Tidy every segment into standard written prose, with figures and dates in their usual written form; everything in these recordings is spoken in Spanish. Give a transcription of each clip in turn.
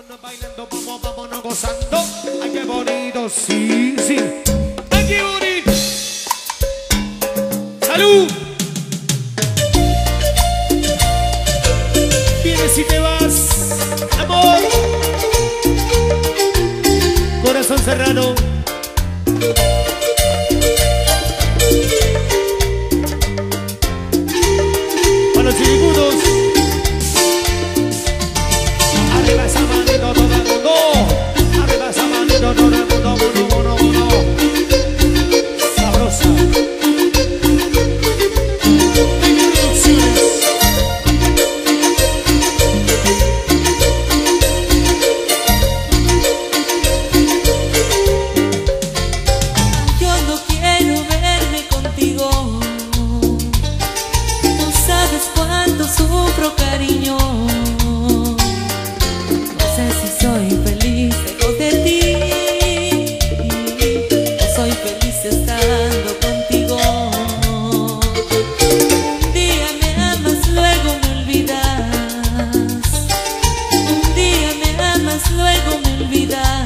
vámonos bailando, vámonos gozando. Ay, qué bonito, sí, sí. Ay, qué bonito. ¡Salud! Vienes y te vas, amor. Corazón serrano. Para los chiricudos. Arriba esa manito todo el mundo. Arriba esa manito todo el mundo. Uno. Sabrosa. Yo no quiero verme contigo. No sabes cuánto sufro, cariño. No sé si soy feliz lejos de ti. No soy feliz estando contigo. Un día me amas, luego me olvidas. Un día me amas, luego me olvidas.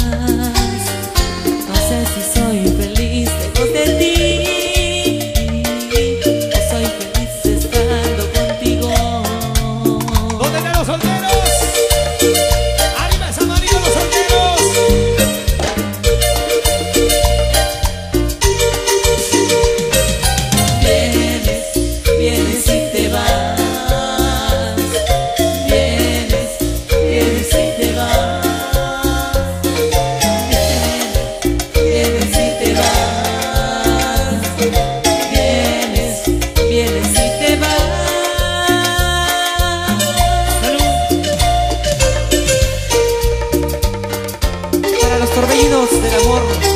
No sé si soy feliz lejos de ti. No soy feliz estando contigo. ¿Dónde están los solteros? Arriba esa manito los solteros. Vienes y te vas. Vienes y te vas. Vienes y te vas. Vienes y te vas. Para los torbellinos del amor.